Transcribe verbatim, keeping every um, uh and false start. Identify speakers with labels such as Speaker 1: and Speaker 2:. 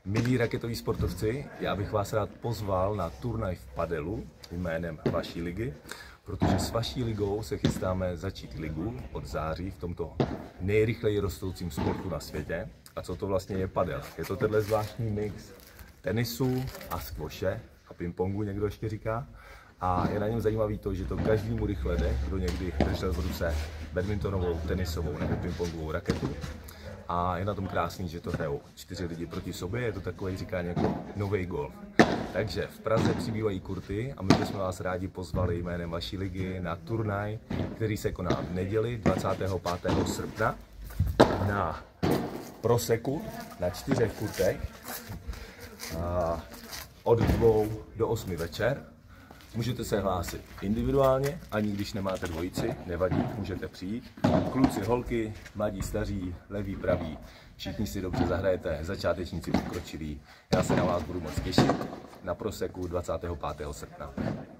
Speaker 1: Milí raketoví sportovci, já bych vás rád pozval na turnaj v padelu jménem vaší ligy, protože s vaší ligou se chystáme začít ligu od září v tomto nejrychleji rostoucím sportu na světě. A co to vlastně je padel? Je to tenhle zvláštní mix tenisu a squashe a pingpongu, někdo ještě říká. A je na něm zajímavý to, že to každému rychle jde, kdo někdy držel v ruce badmintonovou, tenisovou nebo pingpongovou raketu. A je na tom krásný, že to hrajou čtyři lidi proti sobě, je to takový říkání jako nový golf. Takže v Praze přibývají kurty a my bychom vás rádi pozvali jménem vaší ligy na turnaj, který se koná v neděli dvacátého pátého srpna na proseku na čtyřech kurtech a od dvou do osmi večer. Můžete se hlásit individuálně, ani když nemáte dvojici, nevadí, můžete přijít. Kluci, holky, mladí, staří, leví, praví, všichni si dobře zahrajete, začátečníci, pokročilí. Já se na vás budu moc těšit na proseku dvacátého pátého srpna.